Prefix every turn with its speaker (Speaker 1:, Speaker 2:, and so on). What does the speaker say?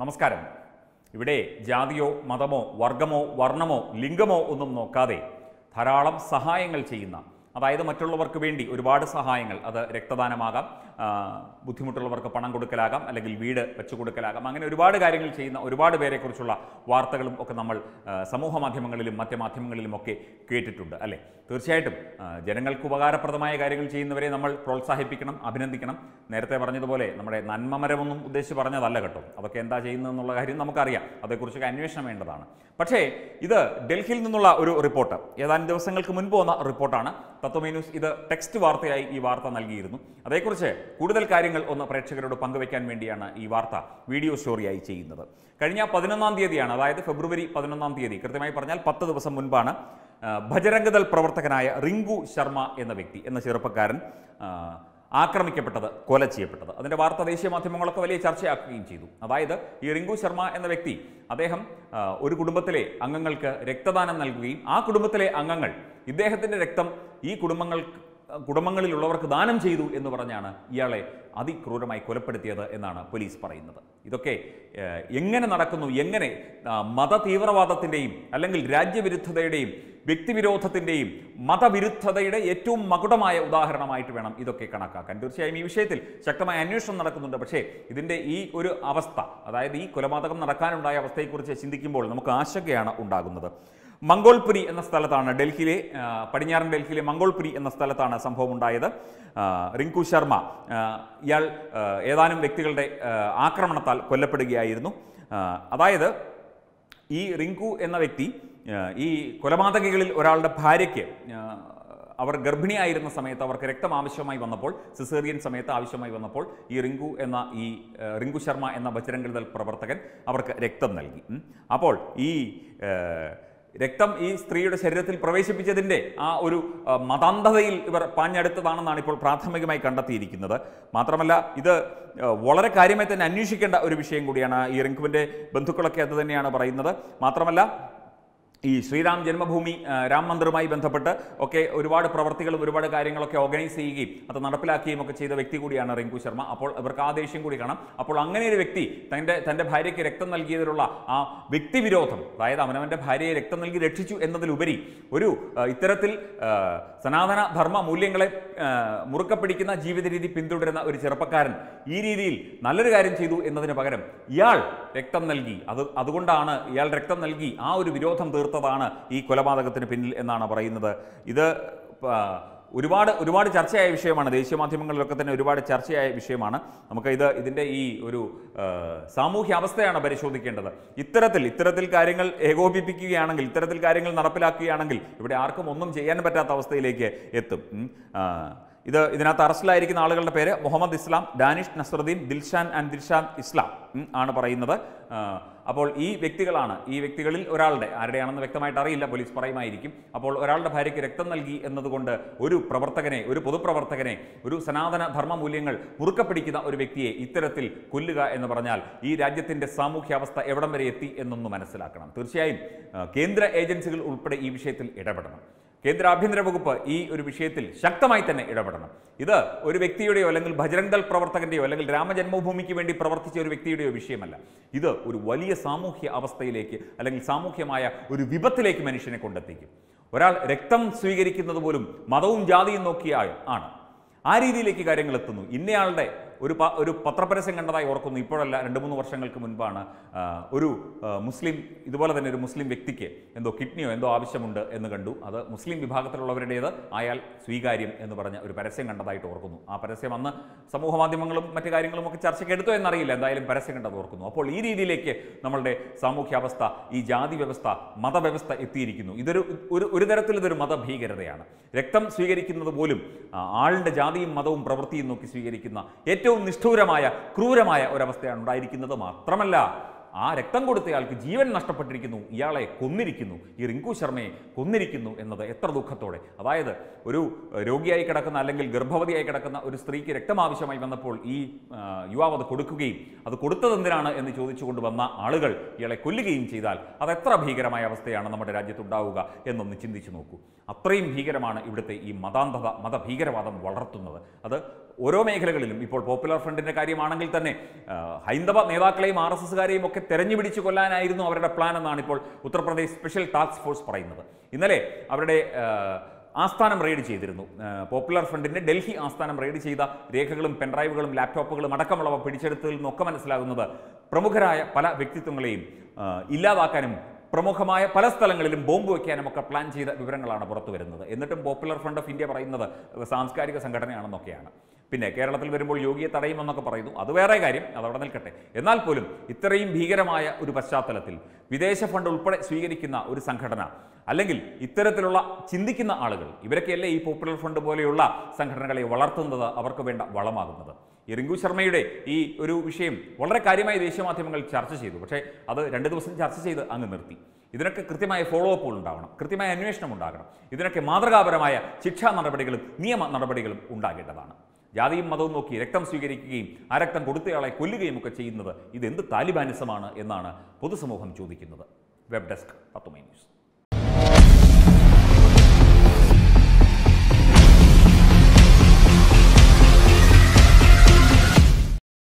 Speaker 1: നമസ്കാരം. ഇവിടെ ജാതിയോ മതമോ വർഗമോ വർണ്ണമോ ലിംഗമോ ഒന്നും നോക്കാതെ ധാരാളം സഹായങ്ങൾ ചെയ്യുന്ന, അതായത് മറ്റുള്ളവർക്ക് വേണ്ടി ഒരുപാട് സഹായങ്ങൾ, അത് രക്തദാനമാകാം, ബുദ്ധിമുട്ടുള്ളവർക്ക് പണം കൊടുക്കലാകാം, അല്ലെങ്കിൽ വീട് വെച്ചു കൊടുക്കലാകാം, അങ്ങനെ ഒരുപാട് കാര്യങ്ങൾ ചെയ്യുന്ന ഒരുപാട് പേരെക്കുറിച്ചുള്ള വാർത്തകളും ഒക്കെ നമ്മൾ സമൂഹ മാധ്യമങ്ങളിലും മറ്റ് മാധ്യമങ്ങളിലും ഒക്കെ കേട്ടിട്ടുണ്ട് അല്ലേ? തീർച്ചയായിട്ടും ജനങ്ങൾക്ക് ഉപകാരപ്രദമായ കാര്യങ്ങൾ ചെയ്യുന്നവരെ നമ്മൾ പ്രോത്സാഹിപ്പിക്കണം, അഭിനന്ദിക്കണം. നേരത്തെ പറഞ്ഞതുപോലെ നമ്മുടെ നന്മമരമൊന്നും ഉദ്ദേശിച്ച് പറഞ്ഞതല്ല കേട്ടോ, അതൊക്കെ എന്താ ചെയ്യുന്നതെന്നുള്ള കാര്യം നമുക്കറിയാം, അതേക്കുറിച്ചൊക്കെ അന്വേഷണം വേണ്ടതാണ്. പക്ഷേ ഇത് ഡൽഹിയിൽ നിന്നുള്ള ഒരു റിപ്പോർട്ട്, ഏതാനും ദിവസങ്ങൾക്ക് മുൻപ് വന്ന റിപ്പോർട്ടാണ്. തത്വമൈ ന്യൂസ് ഇത് ടെക്സ്റ്റ് വാർത്തയായി ഈ വാർത്ത നൽകിയിരുന്നു. അതേക്കുറിച്ച് കൂടുതൽ കാര്യങ്ങൾ ഒന്ന് പ്രേക്ഷകരോട് പങ്കുവയ്ക്കാൻ വേണ്ടിയാണ് ഈ വാർത്ത വീഡിയോ സ്റ്റോറിയായി ചെയ്യുന്നത്. കഴിഞ്ഞ 11-ാം തീയതിയാണ്, അതായത് ഫെബ്രുവരി 11-ാം തീയതി, കൃത്യമായി പറഞ്ഞാൽ 10 ദിവസം മുൻപാണ് ബജരംഗദൾ പ്രവർത്തകനായ റിങ്കു ശർമ്മ എന്ന വ്യക്തി, എന്ന ചെറുപ്പക്കാരൻ ആക്രമിക്കപ്പെട്ടത്, കൊല ചെയ്യപ്പെട്ടത്. അതിൻ്റെ വാർത്ത ദേശീയ മാധ്യമങ്ങളൊക്കെ വലിയ ചർച്ചയാക്കുകയും ചെയ്തു. അതായത് ഈ റിങ്കു ശർമ്മ എന്ന വ്യക്തി, അദ്ദേഹം ഒരു കുടുംബത്തിലെ അംഗങ്ങൾക്ക് രക്തദാനം നൽകുകയും ആ കുടുംബത്തിലെ അംഗങ്ങൾ ഇദ്ദേഹത്തിൻ്റെ രക്തം ഈ കുടുംബങ്ങളിലുള്ളവർക്ക് ദാനം ചെയ്തു എന്ന് പറഞ്ഞാണ് ഇയാളെ അതിക്രൂരമായി കൊലപ്പെടുത്തിയത് എന്നാണ് പോലീസ് പറയുന്നത്. ഇതൊക്കെ എങ്ങനെ നടക്കുന്നു, എങ്ങനെ മതതീവ്രവാദത്തിൻ്റെയും അല്ലെങ്കിൽ രാജ്യവിരുദ്ധതയുടെയും വ്യക്തിവിരോധത്തിൻ്റെയും മതവിരുദ്ധതയുടെ ഏറ്റവും മകുടമായ ഉദാഹരണമായിട്ട് വേണം ഇതൊക്കെ കണക്കാക്കാൻ. തീർച്ചയായും ഈ വിഷയത്തിൽ ശക്തമായ അന്വേഷണം നടക്കുന്നുണ്ട്. പക്ഷേ ഇതിൻ്റെ ഈ ഒരു അവസ്ഥ, അതായത് ഈ കൊലപാതകം നടക്കാനുണ്ടായ അവസ്ഥയെക്കുറിച്ച് ചിന്തിക്കുമ്പോൾ നമുക്ക് ആശങ്കയാണ് ഉണ്ടാകുന്നത്. മംഗോൾപുരി എന്ന സ്ഥലത്താണ്, ഡൽഹിയിലെ പടിഞ്ഞാറൻ ഡൽഹിയിലെ മംഗോൾപുരി എന്ന സ്ഥലത്താണ് സംഭവം ഉണ്ടായത്. റിങ്കു ശർമ്മ ഇയാൾ ഏതാനും വ്യക്തികളുടെ ആക്രമണത്താൽ കൊല്ലപ്പെടുകയായിരുന്നു. അതായത് ഈ റിങ്കു എന്ന വ്യക്തി ഈ കൊലപാതകികളിൽ ഒരാളുടെ ഭാര്യയ്ക്ക്, അവർ ഗർഭിണിയായിരുന്ന സമയത്ത് അവർക്ക് രക്തം ആവശ്യമായി വന്നപ്പോൾ, സിസേറിയൻ സമയത്ത് ആവശ്യമായി വന്നപ്പോൾ ഈ റിങ്കു ശർമ്മ എന്ന ബജരംഗദൾ പ്രവർത്തകൻ അവർക്ക് രക്തം നൽകി. അപ്പോൾ ഈ രക്തം ഈ സ്ത്രീയുടെ ശരീരത്തിൽ പ്രവേശിപ്പിച്ചതിൻ്റെ ആ ഒരു മതാന്ധതയിൽ ഇവർ പാഞ്ഞെടുത്തതാണെന്നാണ് ഇപ്പോൾ പ്രാഥമികമായി കണ്ടെത്തിയിരിക്കുന്നത്. മാത്രമല്ല ഇത് വളരെ കാര്യമായി തന്നെ അന്വേഷിക്കേണ്ട ഒരു വിഷയം കൂടിയാണ്. ഈ റിങ്കുവിൻ്റെ ബന്ധുക്കളൊക്കെ അത് തന്നെയാണ് പറയുന്നത്. മാത്രമല്ല ഈ ശ്രീരാം ജന്മഭൂമി രാം മന്ദിറുമായി ബന്ധപ്പെട്ട് ഒക്കെ ഒരുപാട് പ്രവർത്തികളും ഒരുപാട് കാര്യങ്ങളൊക്കെ ഓർഗനൈസ് ചെയ്യുകയും അത് നടപ്പിലാക്കുകയും ഒക്കെ ചെയ്ത വ്യക്തി കൂടിയാണ് റിങ്കു ശർമ്മ. അപ്പോൾ ഇവർക്ക് ആ ദേഷ്യം കൂടി കാണാം. അപ്പോൾ അങ്ങനെ ഒരു വ്യക്തി തൻ്റെ ഭാര്യയ്ക്ക് രക്തം നൽകിയതിലുള്ള ആ വ്യക്തിവിരോധം, അതായത് അവനവൻ്റെ ഭാര്യയെ രക്തം നൽകി രക്ഷിച്ചു എന്നതിലുപരി ഒരു ഇത്തരത്തിൽ സനാതന ധർമ്മ മൂല്യങ്ങളെ മുറുക്കെ പിടിക്കുന്ന ജീവിത രീതി പിന്തുടരുന്ന ഒരു ചെറുപ്പക്കാരൻ ഈ രീതിയിൽ നല്ലൊരു കാര്യം ചെയ്തു എന്നതിന് പകരം ഇയാൾ രക്തം നൽകി, അതുകൊണ്ടാണ് ഇയാൾ രക്തം നൽകി ആ ഒരു വിരോധം തീർത്തതാണ് ഈ കൊലപാതകത്തിന് പിന്നിൽ എന്നാണ് പറയുന്നത്. ഇത് ഒരുപാട് ചർച്ചയായ വിഷയമാണ്. ദേശീയ മാധ്യമങ്ങളിലൊക്കെ തന്നെ ഒരുപാട് ചർച്ചയായ വിഷയമാണ്. നമുക്ക് ഇതിൻ്റെ ഈ ഒരു സാമൂഹ്യ അവസ്ഥയാണ് പരിശോധിക്കേണ്ടത്. ഇത്തരത്തിൽ കാര്യങ്ങൾ ഏകോപിപ്പിക്കുകയാണെങ്കിൽ, ഇത്തരത്തിൽ കാര്യങ്ങൾ നടപ്പിലാക്കുകയാണെങ്കിൽ ഇവിടെ ആർക്കും ഒന്നും ചെയ്യാൻ പറ്റാത്ത അവസ്ഥയിലേക്ക് എത്തും. ഇതിനകത്ത് അറസ്റ്റിലായിരിക്കുന്ന ആളുകളുടെ പേര് മുഹമ്മദ് ഇസ്ലാം, ഡാനിഷ് നസ്രുദ്ദീൻ, ദിൽഷാൻ ആൻഡ് ദിൽഷാൻ ഇസ്ലാം ആണ് പറയുന്നത്. അപ്പോൾ ഈ വ്യക്തികളിൽ ഒരാളുടെ, ആരുടെയാണെന്ന് വ്യക്തമായിട്ട് അറിയില്ല, പോലീസ് പറയുമായിരിക്കും. അപ്പോൾ ഒരാളുടെ ഭാര്യയ്ക്ക് രക്തം നൽകി എന്നതുകൊണ്ട് ഒരു പൊതുപ്രവർത്തകനെ, ഒരു സനാതന ധർമ്മ മൂല്യങ്ങൾ മുറുക്കെ പിടിക്കുന്ന ഒരു വ്യക്തിയെ ഇത്തരത്തിൽ കൊല്ലുക എന്ന് പറഞ്ഞാൽ ഈ രാജ്യത്തിൻ്റെ സാമൂഹ്യാവസ്ഥ എവിടം വരെ എത്തി എന്നൊന്ന് മനസ്സിലാക്കണം. തീർച്ചയായും കേന്ദ്ര ഏജൻസികൾ ഉൾപ്പെടെ ഈ വിഷയത്തിൽ ഇടപെടണം. കേന്ദ്ര ആഭ്യന്തര വകുപ്പ് ഈ ഒരു വിഷയത്തിൽ ശക്തമായി തന്നെ ഇടപെടണം. ഇത് ഒരു വ്യക്തിയുടെയോ അല്ലെങ്കിൽ ബജരംഗദൾ പ്രവർത്തകന്റെയോ അല്ലെങ്കിൽ രാമജന്മഭൂമിക്ക് വേണ്ടി പ്രവർത്തിച്ച ഒരു വ്യക്തിയുടെയോ വിഷയമല്ല. ഇത് ഒരു വലിയ സാമൂഹ്യ അവസ്ഥയിലേക്ക് അല്ലെങ്കിൽ സാമൂഹ്യമായ ഒരു വിപത്തിലേക്ക് മനുഷ്യനെ കൊണ്ടെത്തിക്കും. ഒരാൾ രക്തം സ്വീകരിക്കുന്നത് പോലും മതവും ജാതിയും നോക്കിയാൽ ആണ്. ആ രീതിയിലേക്ക് കാര്യങ്ങൾ എത്തുന്നു. ഇന്നയാളുടെ ഒരു പത്രപരസ്യം കണ്ടതായി ഓർക്കുന്നു, ഇപ്പോഴല്ല 2-3 വർഷങ്ങൾക്ക് മുൻപാണ്. ഒരു മുസ്ലിം, ഇതുപോലെ തന്നെ ഒരു മുസ്ലിം വ്യക്തിക്ക് എന്തോ കിഡ്നിയോ എന്തോ ആവശ്യമുണ്ട് എന്ന് കണ്ടു. അത് മുസ്ലിം വിഭാഗത്തിലുള്ളവരുടേത് ആയാൽ സ്വീകാര്യം എന്ന് പറഞ്ഞ ഒരു പരസ്യം കണ്ടതായിട്ട് ഓർക്കുന്നു. ആ പരസ്യം അന്ന് സമൂഹ മാധ്യമങ്ങളും മറ്റു കാര്യങ്ങളും ഒക്കെ ചർച്ചയ്ക്ക് എടുത്തോ എന്നറിയില്ല, എന്തായാലും പരസ്യം കണ്ടത് ഓർക്കുന്നു. അപ്പോൾ ഈ രീതിയിലേക്ക് നമ്മളുടെ സാമൂഹ്യാവസ്ഥ, ഈ ജാതി വ്യവസ്ഥ, മതവ്യവസ്ഥ എത്തിയിരിക്കുന്നു. ഒരു തരത്തിൽ ഇതൊരു മതഭീകരതയാണ്. രക്തം സ്വീകരിക്കുന്നത് പോലും ആളിൻ്റെ ജാതിയും മതവും പ്രവൃത്തിയും നോക്കി സ്വീകരിക്കുന്ന ഏറ്റവും നിഷ്ഠൂരമായ, ക്രൂരമായ ഒരവസ്ഥയാണ് ഉണ്ടായിരിക്കുന്നത്. മാത്രമല്ല ആ രക്തം കൊടുത്തയാൾക്ക് ജീവൻ നഷ്ടപ്പെട്ടിരിക്കുന്നു, ഇയാളെ കൊന്നിരിക്കുന്നു, ഈ റിങ്കു ശർമ്മയെ കൊന്നിരിക്കുന്നു എന്നത് എത്ര ദുഃഖത്തോടെ. അതായത് ഒരു രോഗിയായി കിടക്കുന്ന അല്ലെങ്കിൽ ഗർഭവതിയായി കിടക്കുന്ന ഒരു സ്ത്രീക്ക് രക്തം ആവശ്യമായി വന്നപ്പോൾ ഈ യുവാവ് അത് കൊടുക്കുകയും അത് കൊടുത്തതെന്തിനാണ് എന്ന് ചോദിച്ചുകൊണ്ട് വന്ന ആളുകൾ ഇയാളെ കൊല്ലുകയും ചെയ്താൽ അതെത്ര ഭീകരമായ അവസ്ഥയാണ് നമ്മുടെ രാജ്യത്തുണ്ടാവുക എന്നൊന്ന് ചിന്തിച്ചു നോക്കൂ. അത്രയും ഭീകരമാണ് ഇവിടുത്തെ ഈ മതാന്ധത, മതഭീകരവാദം വളർത്തുന്നത്. അത് ഓരോ മേഖലകളിലും ഇപ്പോൾ പോപ്പുലർ ഫ്രണ്ടിൻ്റെ കാര്യമാണെങ്കിൽ തന്നെ ഹൈന്ദവ നേതാക്കളെയും RSSകാരെയും ഒക്കെ തെരഞ്ഞു പിടിച്ച് കൊല്ലാനായിരുന്നു അവരുടെ പ്ലാൻ എന്നാണ് ഇപ്പോൾ ഉത്തർപ്രദേശ് സ്പെഷ്യൽ ടാസ്ക് ഫോഴ്സ് പറയുന്നത്. ഇന്നലെ അവരുടെ ആസ്ഥാനം റെയ്ഡ് ചെയ്തിരുന്നു. പോപ്പുലർ ഫ്രണ്ടിൻ്റെ ഡൽഹി ആസ്ഥാനം റെയ്ഡ് ചെയ്ത രേഖകളും പെൻഡ്രൈവുകളും ലാപ്ടോപ്പുകളും അടക്കമുള്ളവ പിടിച്ചെടുത്തതിൽ നിന്നൊക്കെ മനസ്സിലാകുന്നത് പ്രമുഖരായ പല വ്യക്തിത്വങ്ങളെയും ഇല്ലാതാക്കാനും പ്രമുഖമായ പല സ്ഥലങ്ങളിലും ബോംബ് വയ്ക്കാനും ഒക്കെ പ്ലാൻ ചെയ്ത വിവരങ്ങളാണ് പുറത്തു വരുന്നത്. എന്നിട്ടും പോപ്പുലർ ഫ്രണ്ട് ഓഫ് ഇന്ത്യ പറയുന്നത് സാംസ്കാരിക സംഘടനയാണെന്നൊക്കെയാണ്. പിന്നെ കേരളത്തിൽ വരുമ്പോൾ യോഗിയെ തടയുമെന്നൊക്കെ പറയുന്നു, അത് വേറെ കാര്യം, അതവിടെ നിൽക്കട്ടെ. എന്നാൽ പോലും ഇത്രയും ഭീകരമായ ഒരു പശ്ചാത്തലത്തിൽ വിദേശ ഫണ്ട് ഉൾപ്പെടെ സ്വീകരിക്കുന്ന ഒരു സംഘടന, അല്ലെങ്കിൽ ഇത്തരത്തിലുള്ള ചിന്തിക്കുന്ന ആളുകൾ, ഇവരൊക്കെയല്ലേ ഈ പോപ്പുലർ ഫ്രണ്ട് പോലെയുള്ള സംഘടനകളെ വളർത്തുന്നത്, അവർക്ക് വേണ്ട വളമാകുന്നത്. ഈ റിങ്കു ശർമ്മയുടെ ഈ ഒരു വിഷയം വളരെ കാര്യമായി ദേശീയ മാധ്യമങ്ങൾ ചർച്ച ചെയ്തു. പക്ഷേ അത് 2 ദിവസം ചർച്ച ചെയ്ത് അങ്ങ് നിർത്തി. ഇതിനൊക്കെ കൃത്യമായ ഫോളോ അപ്പുകൾ ഉണ്ടാവണം, കൃത്യമായ അന്വേഷണം ഉണ്ടാകണം. ഇതിനൊക്കെ മാതൃകാപരമായ ശിക്ഷാ നടപടികളും നിയമ നടപടികളും ഉണ്ടാകേണ്ടതാണ്. ജാതിയും മതവും നോക്കി രക്തം സ്വീകരിക്കുകയും ആ രക്തം കൊടുത്തയാളെ കൊല്ലുകയും ഒക്കെ ചെയ്യുന്നത് ഇതെന്ത് താലിബാനിസമാണ് എന്നാണ് പൊതുസമൂഹം ചോദിക്കുന്നത്. Web desk.